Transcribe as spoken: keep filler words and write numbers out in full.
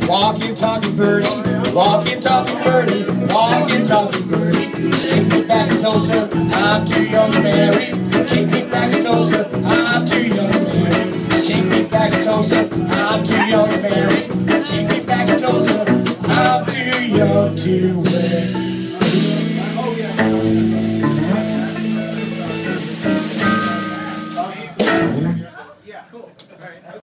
Walking, talking birdie, walking, talking birdie, walking, talking birdie. Take me back to Tulsa, I'm too young to marry. Take me back to Tulsa, I'm too young to marry. Take me back to Tulsa, I'm too young to marry. Take me back to Tulsa, I'm too young to